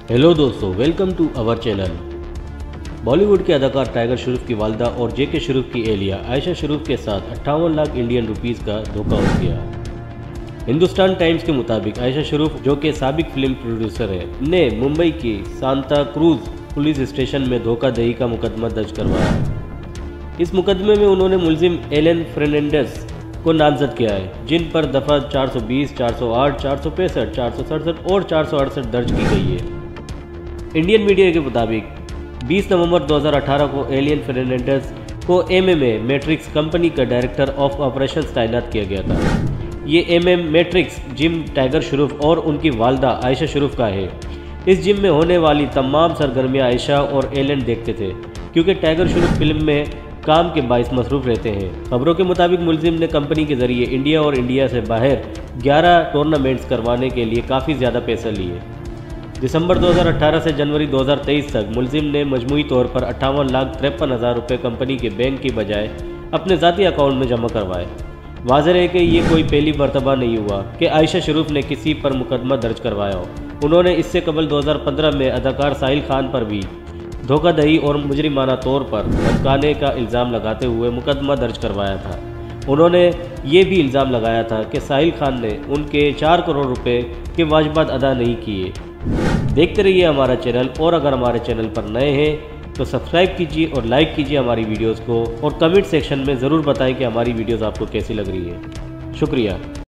Hello दोस्तों, welcome to our channel. Bollywood के अदाकार टाइगर श्रॉफ की वालदा और जेके श्रॉफ की एहलिया आयशा श्रॉफ के साथ 58 लाख इंडियन रुपीस का धोखा हो गया। हिंदुस्तान टाइम्स के मुताबिक आयशा श्रॉफ, जो कि साबिक फिल्म प्रोड्यूसर है, ने मुंबई की सांता क्रूज पुलिस स्टेशन में धोखाधड़ी का मुकदमा दर्ज करवाया। इस मुकदमे में उन्होंने मुलजिम एलन फर्नांडिस को नामजद किया है, जिन पर दफ़ा 420, 408, 465, 467 और 468 दर्ज की गई है। इंडियन मीडिया के मुताबिक 20 नवंबर 2018 को एलियन फर्नांडिस को एमएमए मैट्रिक्स कंपनी का डायरेक्टर ऑफ ऑपरेशंस तैनात किया गया था। ये MM Matrix gym Tiger Shroff और उनकी वालदा आयशा श्रॉफ का है। इस जिम में होने वाली तमाम सरगर्मियां आयशा और एलन देखते थे, क्योंकि टाइगर श्रॉफ फिल्म में काम के बाइस मसरूफ़ रहते हैं। खबरों के मुताबिक मुलजिम ने कंपनी के जरिए इंडिया और इंडिया से बाहर 11 टूर्नामेंट्स करवाने के लिए काफ़ी ज़्यादा पैसे लिए। दिसंबर 2018 से जनवरी 2023 तक मुलजिम ने मजमूई तौर पर 58,53,000 रुपये कंपनी के बैंक की बजाय अपने ज़ाती अकाउंट में जमा करवाए। वाज़ेह है कि ये कोई पहली मरतबा नहीं हुआ कि आयशा श्रॉफ ने किसी पर मुकदमा दर्ज करवाया हो। उन्होंने इससे कबल 2015 में अदाकार साहिल खान पर भी धोखाधड़ी और मुजरिमाना तौर पर धमकाने का इल्ज़ाम लगाते हुए मुकदमा दर्ज करवाया था। उन्होंने ये भी इल्ज़ाम लगाया था कि साहिल खान ने उनके 4 करोड़ रुपए के वाजिबात अदा नहीं किए। देखते रहिए हमारा चैनल, और अगर हमारे चैनल पर नए हैं तो सब्सक्राइब कीजिए और लाइक कीजिए हमारी वीडियोस को, और कमेंट सेक्शन में ज़रूर बताएं कि हमारी वीडियोस आपको कैसी लग रही है। शुक्रिया।